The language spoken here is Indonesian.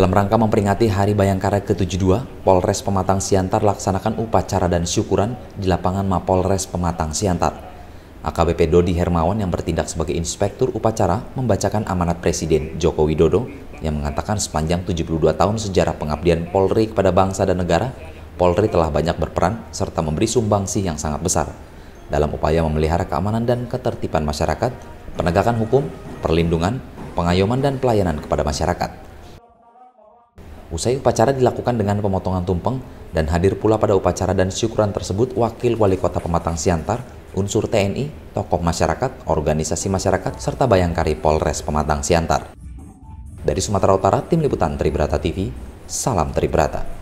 Dalam rangka memperingati Hari Bayangkara ke-72, Polres Pematang Siantar laksanakan upacara dan syukuran di lapangan Mapolres Pematang Siantar. AKBP Dodi Hermawan yang bertindak sebagai inspektur upacara membacakan amanat Presiden Joko Widodo yang mengatakan sepanjang 72 tahun sejarah pengabdian Polri kepada bangsa dan negara, Polri telah banyak berperan serta memberi sumbangsi yang sangat besar dalam upaya memelihara keamanan dan ketertiban masyarakat, penegakan hukum, perlindungan, pengayoman dan pelayanan kepada masyarakat. Usai upacara dilakukan dengan pemotongan tumpeng dan hadir pula pada upacara dan syukuran tersebut Wakil Wali Kota Pematang Siantar, unsur TNI, tokoh masyarakat, organisasi masyarakat, serta Bayangkari Polres Pematang Siantar. Dari Sumatera Utara, Tim Liputan Tribrata TV, salam Tribrata.